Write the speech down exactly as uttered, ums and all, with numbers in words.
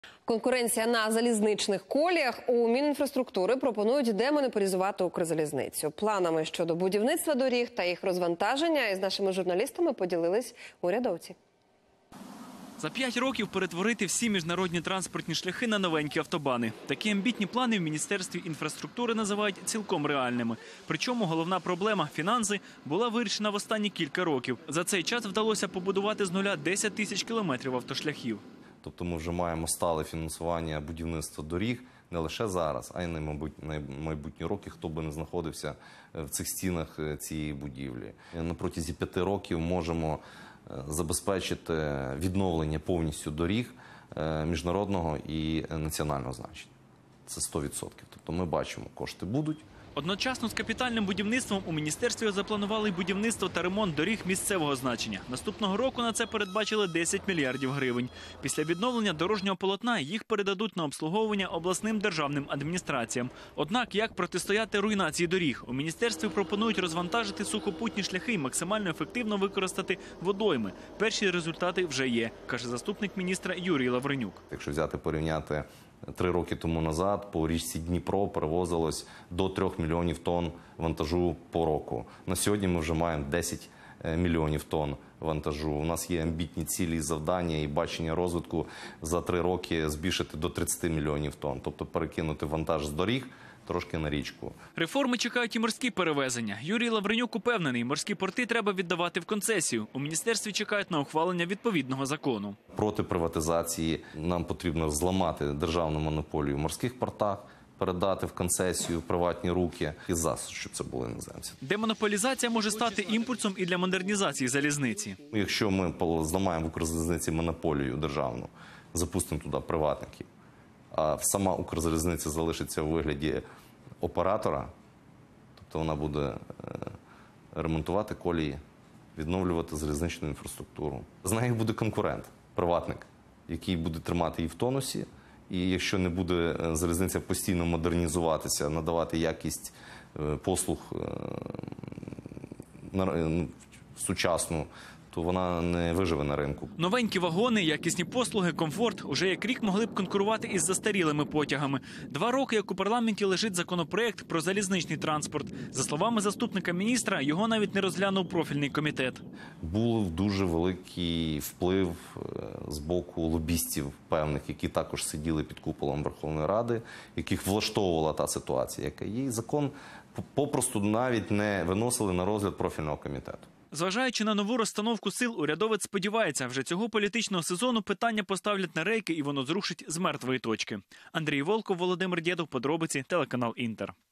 Конкуренція на залізничних коліях. У Мінінфраструктури пропонують демонополізувати Укрзалізницю. Планами щодо будівництва доріг та їх розвантаження із нашими журналістами поділились урядовці. За п'ять років перетворити всі міжнародні транспортні шляхи на новенькі автобани. Такі амбітні плани в Міністерстві інфраструктури називають цілком реальними. Причому головна проблема – фінанси – була вирішена в останні кілька років. За цей час вдалося побудувати з нуля десять тисяч кілометрів автошляхів. Тобто ми вже маємо стале фінансування будівництва доріг не лише зараз, а й на майбутні роки, хто би не знаходився в цих стінах цієї будівлі. На протязі п'яти років можемо забезпечити відновлення повністю доріг міжнародного і національного значення. Це сто відсотків. Тобто ми бачимо, кошти будуть. Одночасно з капітальним будівництвом у міністерстві запланували й будівництво та ремонт доріг місцевого значення. Наступного року на це передбачили десять мільярдів гривень. Після відновлення дорожнього полотна їх передадуть на обслуговування обласним державним адміністраціям. Однак, як протистояти руйнації доріг? У міністерстві пропонують розвантажити сухопутні шляхи і максимально ефективно використати водойми. Перші результати вже є, каже заступник міністра Юрій Лавренюк. Якщо взяти порівняти Три роки тому назад по річці Дніпро перевозилось до трьох мільйонів тонн вантажу по року. На сьогодні ми вже маємо десять мільйонів тонн вантажу. У нас є амбітні цілі і завдання і бачення розвитку за три роки збільшити до тридцяти мільйонів тонн. Тобто перекинути вантаж з доріг трошки на річку. Реформи чекають і морські перевезення. Юрій Лавренюк упевнений, морські порти треба віддавати в концесію. У міністерстві чекають на ухвалення відповідного закону. Проти приватизації нам потрібно зламати державну монополію в морських портах, передати в концесію в приватні руки і ЗАЗ, щоб це були іноземці. Демонополізація може стати імпульсом і для модернізації залізниці. Якщо ми зламаємо в Укрзалізниці монополію державну, запустимо туди приватників, а сама Укрзалізниця залишиться у вигляді оператора, тобто вона буде ремонтувати колії, відновлювати залізничну інфраструктуру. З нею буде конкурент, приватник, який буде тримати її в тонусі. І якщо не буде залізниця постійно модернізуватися, надавати якість послуг сучасну, то вона не виживе на ринку. Новенькі вагони, якісні послуги, комфорт уже як рік могли б конкурувати із застарілими потягами. Два роки, як у парламенті лежить законопроект про залізничний транспорт. За словами заступника міністра, його навіть не розглянув профільний комітет. Був дуже великий вплив з боку лобістів певних, які також сиділи під куполом Верховної Ради, яких влаштовувала та ситуація, яка є. І закон попросту навіть не виносили на розгляд профільного комітету. Зважаючи на нову розстановку сил, урядовець сподівається, вже цього політичного сезону питання поставлять на рейки і воно зрушить з мертвої точки. Андрій Волков, Володимир Дєдов, подробиці, телеканал «Інтер».